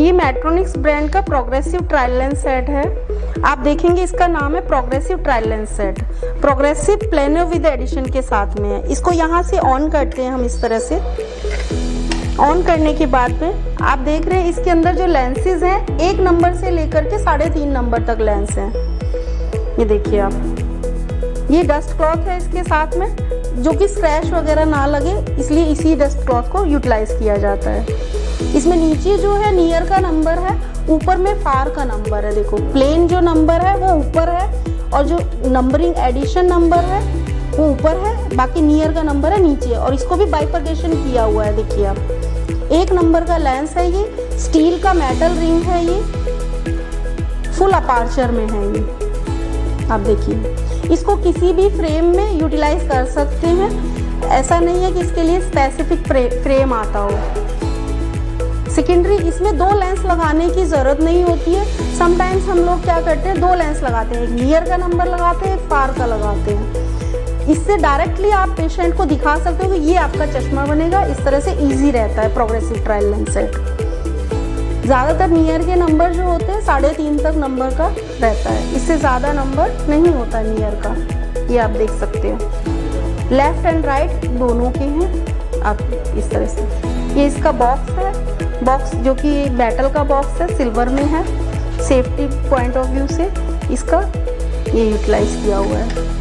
ये Metronics brand का progressive trial lens set है। आप देखेंगे इसका नाम है progressive trial lens set. Progressive planar with addition के साथ में है। इसको यहाँ से ऑन करते हैं हम इस तरह से। ऑन करने के बाद में आप देख रहे हैं इसके अंदर जो लेंसेज हैं 1 नंबर से लेकर के 3.5 नंबर तक लेंस हैं। ये देखिए आप, ये डस्ट क्लॉथ है इसके साथ में, जो कि स्क्रैच वगैरह ना लगे इसलिए इसी डस्ट क्लॉथ को यूटिलाइज किया जाता है। इसमें नीचे जो है नियर का नंबर है, ऊपर में फार का नंबर है। देखो प्लेन जो नंबर है वो ऊपर है और जो नंबरिंग एडिशन नंबर है वो ऊपर है, बाकी नियर का नंबर है नीचे। और इसको भी बाइफरकेशन किया हुआ है। देखिए आप, 1 नंबर का लेंस है, ये स्टील का मेटल रिंग है, ये फुल अपार्चर में है। ये आप देखिए, इसको किसी भी फ्रेम में यूटिलाइज कर सकते हैं। ऐसा नहीं है कि इसके लिए स्पेसिफिक फ्रेम आता हो। सेकेंडरी इसमें 2 लेंस लगाने की ज़रूरत नहीं होती है। समटाइम्स हम लोग क्या करते हैं, 2 लेंस लगाते हैं, एक नियर का नंबर लगाते हैं, एक फार का लगाते हैं। इससे डायरेक्टली आप पेशेंट को दिखा सकते हो कि ये आपका चश्मा बनेगा। इस तरह से इजी रहता है प्रोग्रेसिव ट्रायल लेंस सेट। ज़्यादातर नियर के नंबर जो होते हैं 3.5 तक नंबर का रहता है, इससे ज़्यादा नंबर नहीं होता नियर का। ये आप देख सकते हो, लेफ्ट एंड राइट दोनों के हैं। आप इस तरह से, ये इसका बॉक्स है, बॉक्स जो कि मेटल का बॉक्स है, सिल्वर में है। सेफ्टी पॉइंट ऑफ व्यू से इसका ये यूटिलाइज किया हुआ है।